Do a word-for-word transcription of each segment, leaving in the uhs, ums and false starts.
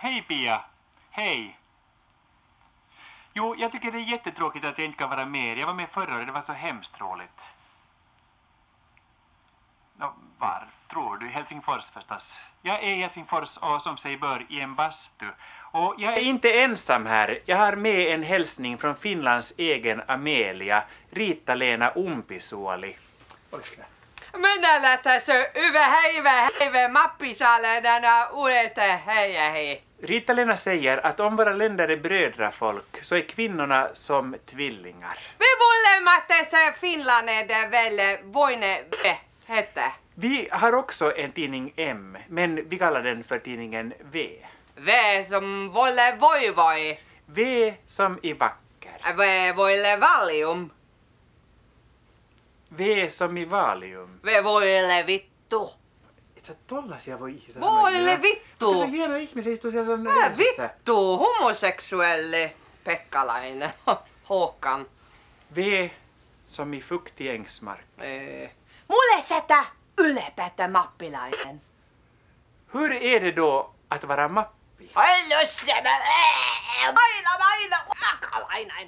Hej Pia! Hej! Jo, jag tycker det är jättetråkigt att jag inte kan vara med. Jag var med förra året, det var så hemskt roligt. No, var tror du? Helsingfors förstås. Jag är i Helsingfors och som sig bör i en bastu. Och jag är inte ensam här. Jag har med en hälsning från Finlands egen Amelia, Riitta-Leena Umpisuoli. Men lät så över heive heive Mappie-galan denna uete hej hej. Riitta-Leena säger att om våra länder är brödrafolk så är kvinnorna som tvillingar. Vi vollematte se Finlandet väl voine hette. Vi har också en tidning M, men vi kallar den för tidningen V. V som volle voi voi. V som i vacker. V voille valium. V som i valium. V voille vittu. Että tollasia voi ihmisiä. Voille vittu. Se on hieno ihmisiä istuu siellä on Mä vittu, homoseksuelli Pekkalainen. Håkan. V som i fuktig ängsmark. Ee. Mulle sätä ylpeätä mappilainen. Hur är det då att vara mappi? Aina aina Pekkalainen.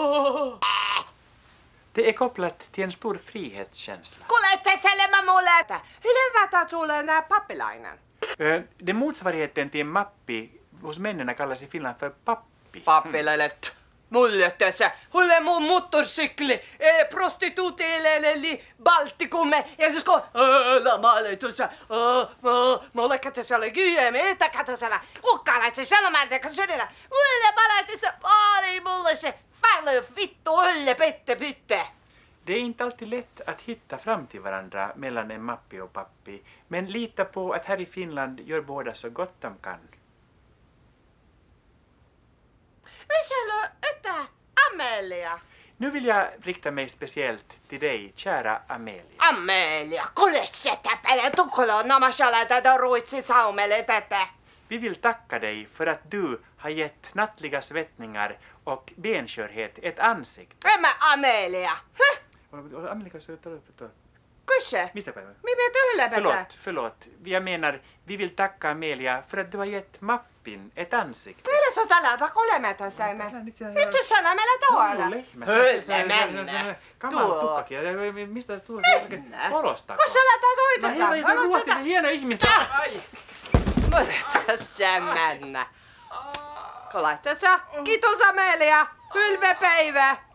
Det är kopplat till en stor frihetskänsla. Kuulette selma mulle, että hilvetä sulle nää pappilainen. Det motsvarigheten till en mappi hos männen kallas i Finland för pappi. Pappilailet. Mulle tässä. Hulle mun motorcykli. Eh, prostituuteille Baltikumme. Ja siis kun älä maalle tuossa. Mulle katsasella kyhemme. Yhtä katsasella. Ukkalaisen sanomaan, kun sydällä. Mulle malaitessa paali mulle se. Paljon vittu ölle pette pytte. Det är inte alltid lätt att hitta fram till varandra mellan en mappi och pappi. Men lita på att här i Finland gör båda så gott de kan. Visalo yhtä Amelia. Nu vill jag rikta mig speciellt till dig, kära Amelia. Amelia, kuule sitä pelä tukolo namashala tätä ruitsi saumelle tätä. Vi vill tacka dig för att du har gett nattliga svettningar och benskörhet ett ansikte. En mä Amelia. Häh? Amelia, så tar upp för Kyse. Mistä päivä? Mi vet ylläpetä. Förlåt, förlåt. Jag menar, vi vill tacka Amelia för att du har gett mappin ett ansikte. Meillä se on tällä takolemätä saimme. Nyt se sana meillä tuolla. Hölle mennä. Kamala tukkakin. Mistä tuo mennä. kolostako? Kun sä lähtät hoitetaan. No hieno, hieno, hieno ihmistä. Ai. Mä tässä mennä. Kun laittaa sä. Kiitos Amelia. Hylve päivä.